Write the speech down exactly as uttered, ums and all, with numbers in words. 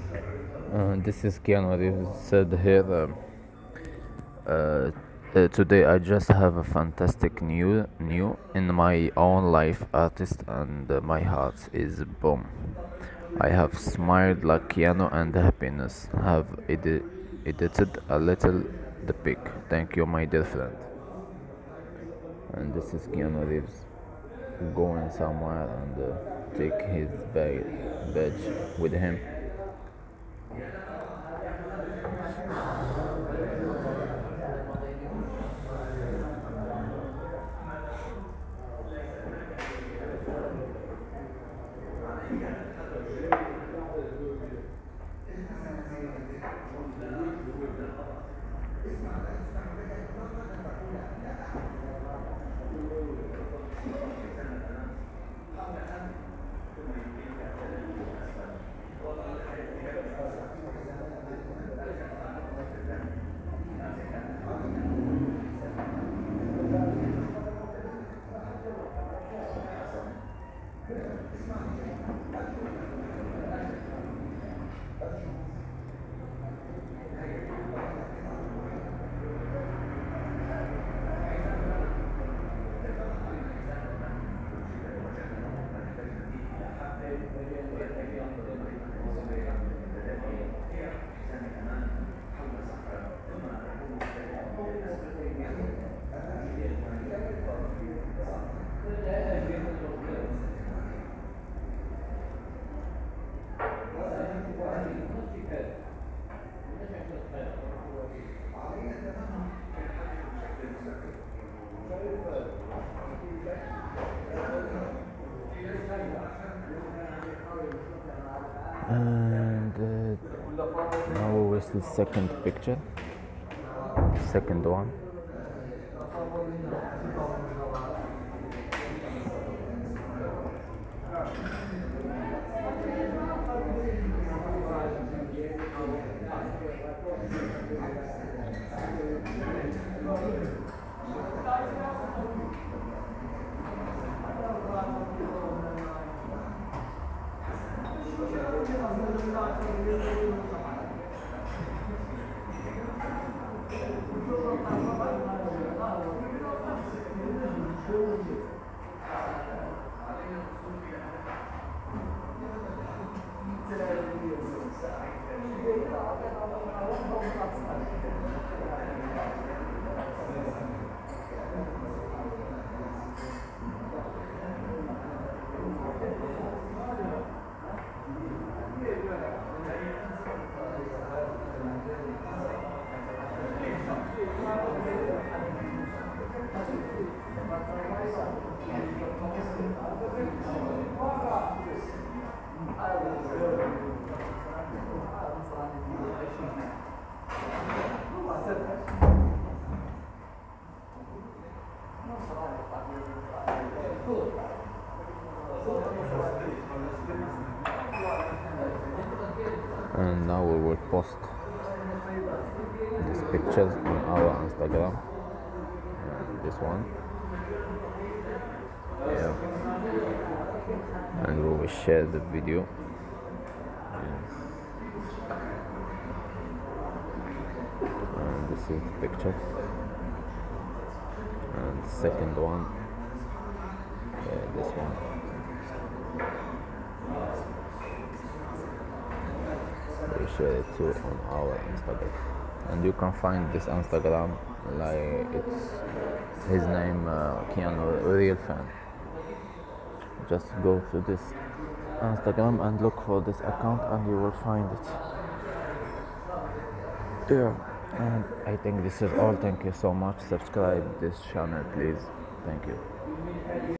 Uh, this is Keanu Reeves said here. Um, uh, uh, today I just have a fantastic new new in my own life artist and uh, my heart is boom. I have smiled like Keanu and happiness have edi- edited a little the pic. Thank you, my dear friend. And this is Keanu Reeves going somewhere and uh, take his bag badge with him. And uh, now we will see the second picture, second one. And now we will post these pictures on our Instagram. And this one, yeah, and we will share the video. And this is the picture, and the second one, yeah, this one. We share it too on our Instagram, and you can find this Instagram like it's his name, uh, Keanu Real Fan. Just go to this Instagram and look for this account, and you will find it. Yeah, and I think this is all. Thank you so much. Subscribe this channel, please. Thank you.